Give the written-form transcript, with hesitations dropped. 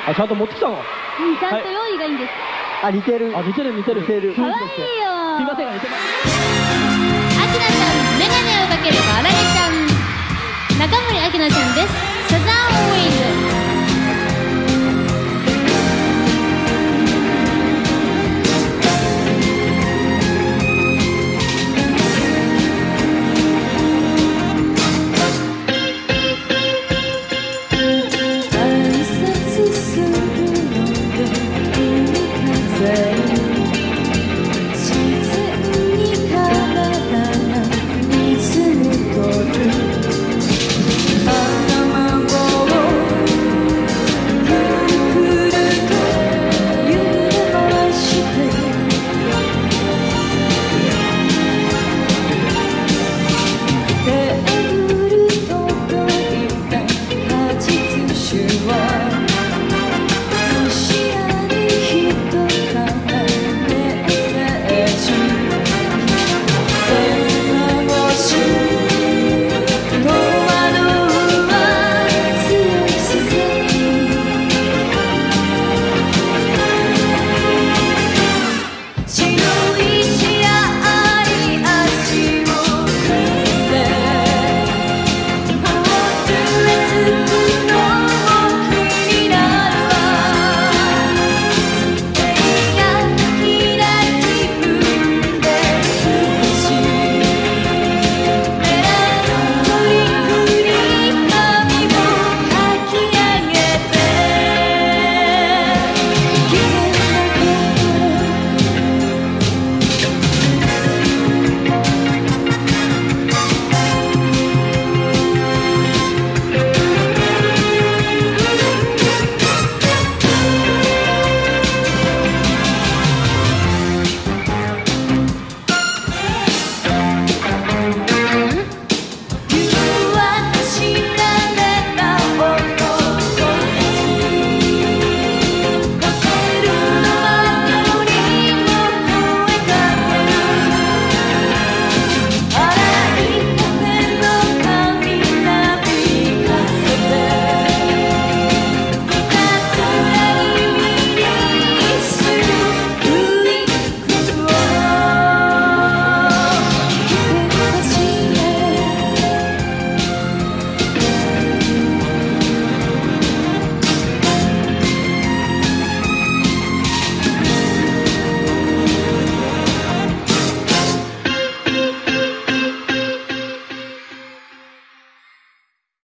あ、ちゃんと持ってきたの。 ちゃんと用意がいいんです。 あ、似てる。あ、似てる似てる。 かわいいよ。 すいませんが似てます。 あきなちゃん、メガネをかけるあられちゃん。中森あきなちゃんです。